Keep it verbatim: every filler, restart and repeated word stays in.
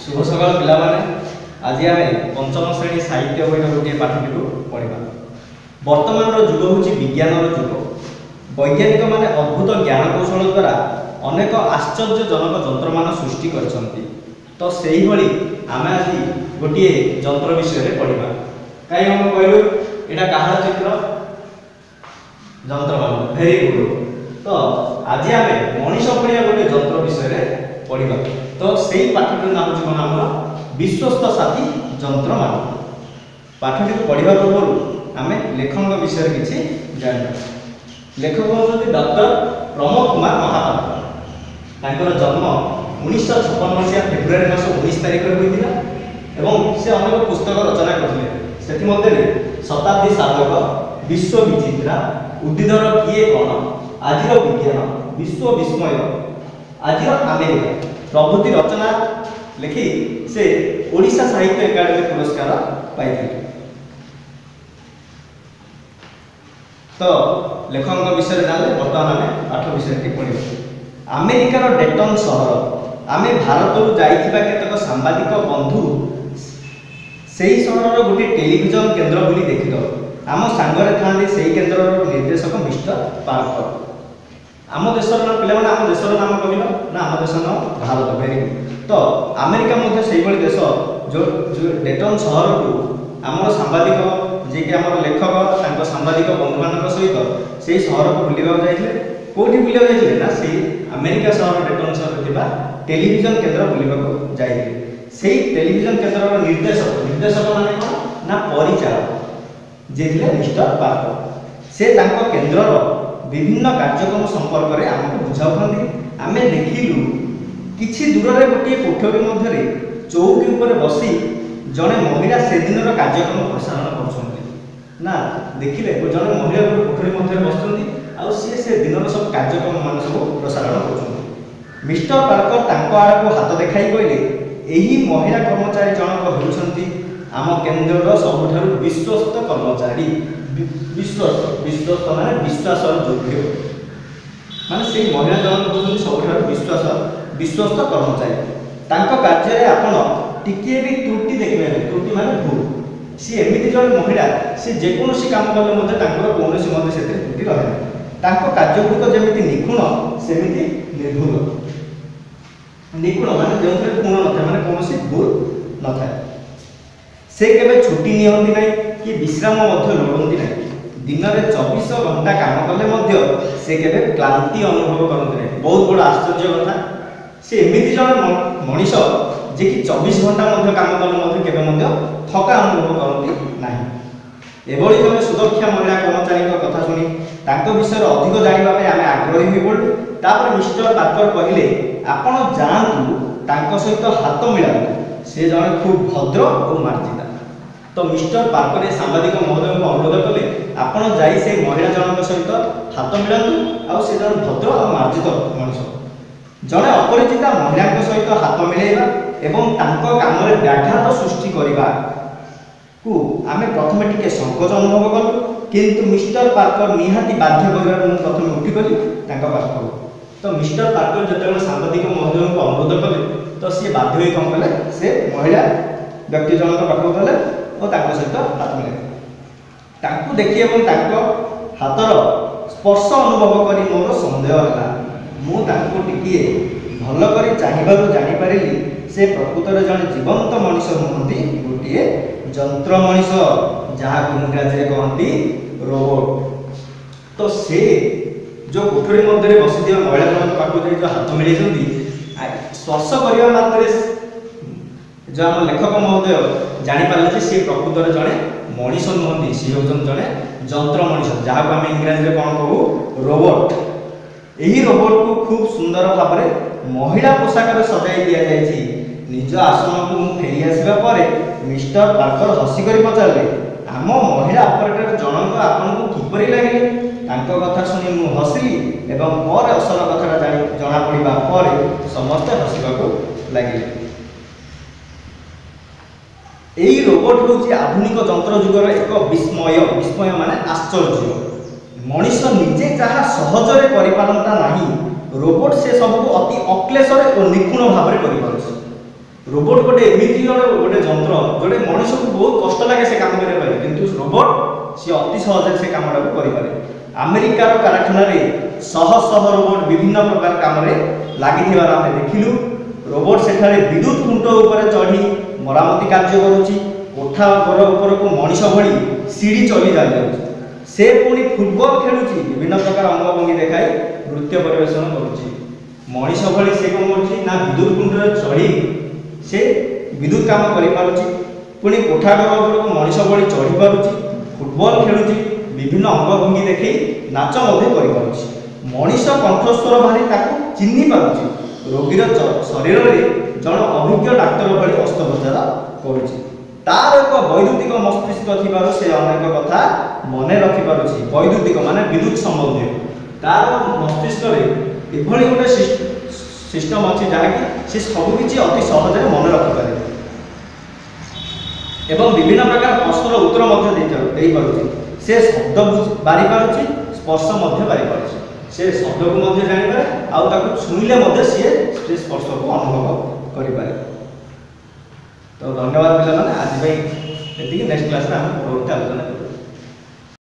शुभ सकाल पिला माने आज आम पंचम श्रेणी साहित्य बही गोटे पाठटी को पढ़ा। वर्तमान जुग हूँ विज्ञान जुग। वैज्ञानिक माने अद्भुत ज्ञान कौशल द्वारा अनेक आश्चर्यजनक जंत्र मान सृष्टि करछंती। तो सेही भली आमे आज गोटे जंत्र विषय में पढ़ा। कहीं हम कहलु एटा कहार चित्र जंत्र मान भेरी गुड। तो आज आमे मनीष भलिया गोटे जंत्र विषय में पढ़ा। तो सेही पाठटीर नाम होछि कोन हमर विश्वस्त साथी जंत्र मान। पाठटी को पढ़ा पूर्व आमे लेखक विषय किछि जानिबा। लेखक होती डॉक्टर प्रमोद कुमार महापात्र। तांकर जन्म उन्नीस सौ छप्पन मसीहा फेब्रुआरी मास उन्नीस तारिख में होता एवं से अनेक पुस्तक रचना करते। से शताब्दी साधक, विश्व विचित्रा, उद्भिदर किए कौन, आजिर विज्ञान, विश्व विस्मय, आजिर अमेरिका प्रभृति रचना लिखि से ओडिशा साहित्य एकाडेमी पुरस्कार पाई। तो लेखक विषय जाने बर्तमान आम पाठ विषय पढ़ा। अमेरिकार डेटन सहर आमे भारत जाइथिबा केतक सांबादिक बंधु सेही सहरर गोटे टेलीविजन केन्द्र बुली देखिद। आम सांगरे थांती सेही केन्द्रर निर्देशक मिस्टर पार्कर। आम देशर नाम पिला माने आम देशर नाम कहल ना आम देश नाम भारत। Very good. तो अमेरिका मध्य सेही भली देश जो जो डेटन सहर को आमर सांबादिक जे कि आमर लेखक तांको सांबादिक बंधु मान सहित से सहर को बुलिबा जाइले। कोठी बुलिबा जाइले ना से अमेरिका सहर डेटन सहर थिबा टेलीविजन केन्द्र बुलिबा को जाइले। सेही टेलीविजन केन्द्रर निर्देशक निर्देशक माने कोन ना परिचालक जे थिले मिस्टर पार्कर। से तांको केन्द्रर विभिन्न कार्यक्रम संपर्क में आमको बुझाउथांती। आमे देखिलु किछि दूर रे गोटे कोठरी मध्यरे चौकी ऊपर बसी जने महिला से दिनर कार्यक्रम प्रसारण करछन्ती ना देखिले जने महिला गोटे कोठरी मध्यरे बसछन्ती आ से से दिनर सब कार्यक्रम मान सब प्रसारण करछन्ती। मिस्टर पार्कर तांको आड़ को हाथ देखाई कहले एही महिला कर्मचारी जनक हेउछन्ती आम केन्द्रर सबुठारु विश्वस्त कर्मचारी। विश्वस्त विश्वस्त माने विश्वास योग्य माने से महिला जनक होउछन्ती सबुठारु विश्वास विश्वस्त कर्मचारी। तांको कार्य रे आपण टिकिए भी त्रुटि देखिबे। त्रुटि माने भूल। सी एमिति जन महिला से जे कोनोसी काम करले मध्ये तांकर कोनोसी मध्ये सेते त्रुटि रहे। तांको कार्य गुडिक जेमिति निखुण सेमिति निर्भुल। निखुण माने जोंथरे पूर्ण नथाय माने कोनोसी भूल नथाय। से केबे छुट्टी नियंती नै कि विश्राम मध्ये लोडंती नै। दिन में चौबीस घंटा काम कले मध्य से केबे क्लांति अनुभव करते नै। बहुत बड़ आश्चर्य कथा। से एमिति जन मनीष जे कि चौबीस घंटा मध्य काम कले मध्य केबे मध्य थका अनुभव करती नाही। एभली जने सुरक्षा महिला कर्मचारी कथा सुनी तांको विषय अधिक जानिबा पे आमे आग्रही होई पड़ू। तापर मिस्टर पार्कर कहिले आपण जानतु तांको सहित हाथ मिलाबू। से जने खूब भद्र और मार्जिता। तो मिस्टर पार्कर सांबादिक महोदय को अनुरोध कले आपण जाई से महिला जनक सहित हाथ मिलातु आ से जन भद्र और मार्जित मनुष्य जने अपरिचिता महिला सहित हाथ मिलाइबा एवं तांको काम रे व्याघात सृष्टि करिबा को आमे प्रथमे टिके संकोच अनुभव कलु। किंतु मिस्टर पार्कर निहाती बाध्य करिबार मु प्रथमे उठी गली तांको पाखो। तो मिस्टर पार्कर जतले सांबादिक महोदय को अनुरोध कले तो से बाध्य होई कम कले से महिला व्यक्ति जनक पाखो गले और तांको सहित हाथ मिलाइले। तांको देखि एवं तांको हातर स्पर्श अनुभव करी मोर संदेह होला। मु तांको टिकिए भल करी चाहिबारु जानि पारिली से प्रकृतर जन जीवंत मनीष नुहंती गोटे जंत्र मनीष जहाँ इंग्राजी कहती रोबोट। तो से जो कोठरी मध्य बसी महिला जन पाखु जो हाथ मिले स्पर्श करने मात्र जो आम लेखक महोदय जापारे सी प्रकृतर जड़े मनीष नुहंती। सी हूँ जड़े जंत्र मनीष जहाँ को आम इंग्राजी कौन कहू रोबोट। यही रोबोट को खूब सुंदर भाव में महिला पोशाक सजाई दि जाएगी। निज आसन को फेरी आसवा पर मिस्टर पार्कर हसिक पचारे आम महिला ऑपरेटर जनक आपन को किपरि लगे। तांको कथा सुनी मु हसिली एवं पर असल कथा जना पड़ा पर समस्त हसिबाको लगे। यही रोबोट हूँ आधुनिक जंत्र जुगर एक विस्मय। विस्मय माने आश्चर्य। मनीष निजे जहाँ सहजरे करिपारंता नाही रोबोट से सबको अति अक्लेशरे और निखुण भाव में करिपारुछि। रोबोट गोटे एमती गोटे जंत्र जोटे मनुष्य को बहुत कष्ट लगे से काम करने किंतु रोबोट सी अति सहज से काम करें। अमेरिकार कारखाना शह शह रोबोट विभिन्न प्रकार काम लगी आम देखिलु। रोबोट सेठारे विद्युत खुंट उपर चढ़ी मरामती कार्य करुच्ची। कोठा घर उपर को मनीष भली सीढ़ी चली जाए से पुणी फुटबॉल खेलुची विभिन्न प्रकार अंगभंगी देखाई नृत्य परिवेशन करुच्ची। मनीष भली से कौन कर विद्युत खुंट चढ़ी से विद्युत काम करि पुणी कोठा घर उपर को मनीष भली चढ़ी पारुची फुटबॉल खेलुची विभिन्न अंगभंगी देखी नाच कर मनीष कंठस्वर भारी ताकू चिन्ह पारुची। रोगीर शरीर में जन अभिज्ञ डाक्तर भली अस्त्रोपचार करुची। तार एक वैद्युतिक मस्तिष्क थिबारु से अनेक कथा मन रखि पारुची। वैद्युतिक माने विद्युत संबंधी तार मस्तिष्क रे एभली गोटे सिस्टम अछि जहाँकि से सबकिछि अति सहज मन रखि पारे एवं विभिन्न प्रकार प्रश्नर उत्तर मध्य दे पारुची। से शब्द बारी पारुची स्पर्श मध्य बारी पारुची। से शब्द को मध्य जानि पारे आउ ताकु छुइले मध्य से स्पर्श को अनुभव करि पारे। तो धन्यवाद पिला माने आज भाई नेक्स्ट क्लास में हम आलोचना